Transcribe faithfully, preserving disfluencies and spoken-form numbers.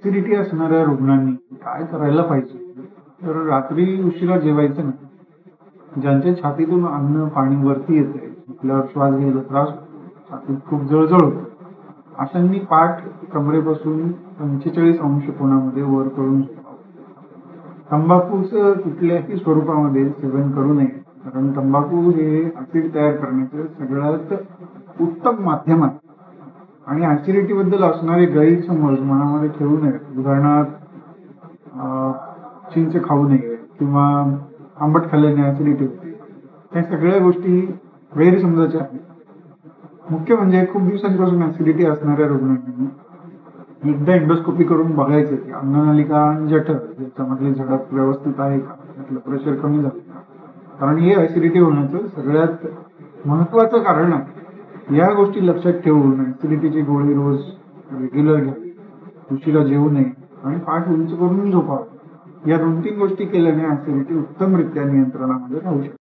Acidity असणाऱ्या रुग्णांनी काय करायला पाहिजे? तर रात्री उशिरा जेवायचं नाही. ज्यांच्या छातीतून अन्न पाणी वरती येतंय, आपल्यावर श्वास घ्यायला त्रास होतो, छातीत खूप जळजळ होते, अशांनी पाठ कमरेपासून पंचेचाळीस अंश कोणामध्ये वर करून झोपावं. तंबाखूचं कुठल्याही स्वरूपामध्ये सेवन करू नये, कारण तंबाखू हे ऍसिड तयार करण्याचं सगळ्यात उत्तम माध्यम आहे. आणि ऍसिडिटी बद्दल असणारे गैरसमज मनामध्ये ठेवू नये. उदाहरणार्थ अं, चिंच खाऊ नये किंवा आंबट खाल्ल्याने ऍसिडिटी होते, या सगळ्या गोष्टी गैरसमजाच्या आहेत. मुख्य म्हणजे खूप दिवसांपासून ऍसिडिटी असणाऱ्या रुग्णांनी एकदा एंडोस्कोपी करून बघायचं की अन्ननलिका आणि जठर याच्यामधली झडप व्यवस्थित आहे का, त्यातलं प्रेशर कमी झालं का, कारण हे ऍसिडिटी होण्याचं सगळ्यात महत्वाचं कारण आहे. या गोष्टी लक्षात ठेवून ऍसिडिटीची गोळी रोज रेग्युलर घ्यावी, उशिरा जेवू नये आणि पाठ उंच करून झोपावं. या दोन तीन गोष्टी केल्याने ऍसिडिटी उत्तमरित्या नियंत्रणामध्ये राहू शकते.